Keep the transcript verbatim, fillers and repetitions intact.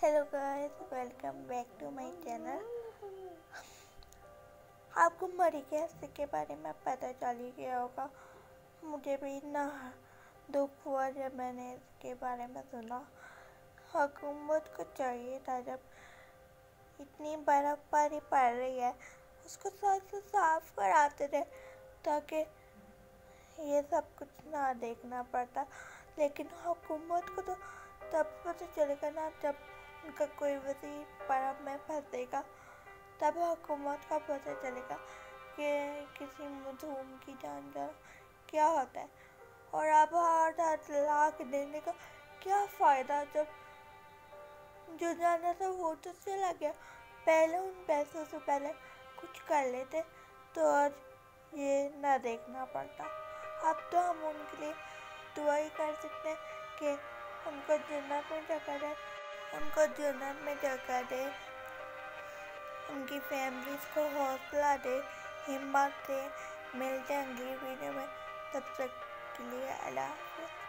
Hello guys, welcome back to my channel. आपको मरी gas के बारे में पता चल ही गया होगा। मुझे भी इतना दुख हुआ जब मैंने इसके बारे में सुना। हुकूमत को चाहिए था, जब इतनी बर्फबारी पड़ रही है उसको साफ से साफ कराते थे ताकि ये सब कुछ ना देखना पड़ता। लेकिन हुकूमत को तो तब पता चलेगा ना जब उनका कोई वज़ीर बर्फ में फंसेगा, तब हुकूमत का पता चलेगा कि किसी मजलूम की जान जा क्या होता है। और अब आठ आठ लाख देने का क्या फ़ायदा, जब जो जाना था वो तो चला गया। पहले उन पैसों से पहले कुछ कर लेते तो आज ये ना देखना पड़ता। अब तो हम उनके लिए दुआ ही कर सकते हैं कि उनको जन्नत में जगह दे, उनको जन्नत में जगह दे, उनकी फैमिलीज़ को हौसला दे, हिम्मत दे। मिलते हैं अगली वीडियो में, तब तक के लिए अल्लाह हाफ़िज़।